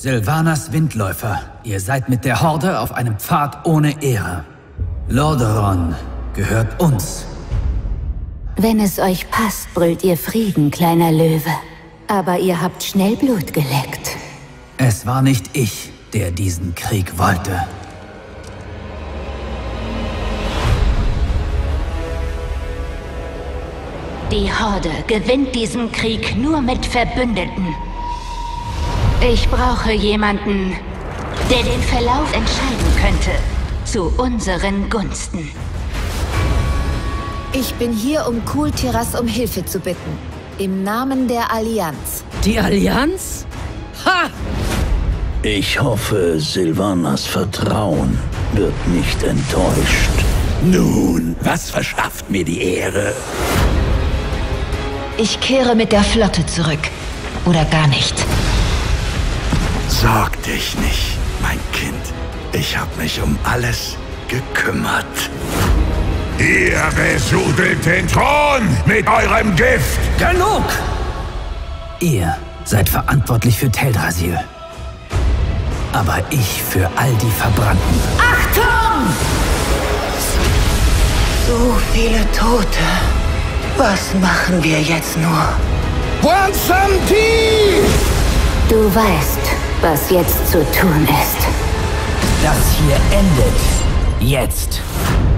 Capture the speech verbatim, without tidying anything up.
Sylvanas Windläufer, ihr seid mit der Horde auf einem Pfad ohne Ehre. Lordaeron gehört uns. Wenn es euch passt, brüllt ihr Frieden, kleiner Löwe. Aber ihr habt schnell Blut geleckt. Es war nicht ich, der diesen Krieg wollte. Die Horde gewinnt diesen Krieg nur mit Verbündeten. Ich brauche jemanden, der den Verlauf entscheiden könnte. Zu unseren Gunsten. Ich bin hier, um Kul Tiras um Hilfe zu bitten. Im Namen der Allianz. Die Allianz? Ha! Ich hoffe, Sylvanas Vertrauen wird nicht enttäuscht. Nun, was verschafft mir die Ehre? Ich kehre mit der Flotte zurück. Oder gar nicht. Sorg dich nicht, mein Kind. Ich habe mich um alles gekümmert. Ihr besudelt den Thron mit eurem Gift! Genug! Ihr seid verantwortlich für Teldrassil. Aber ich für all die Verbrannten. Achtung! So viele Tote. Was machen wir jetzt nur? Bronzanti! Du weißt, was jetzt zu tun ist. Das hier endet. Jetzt.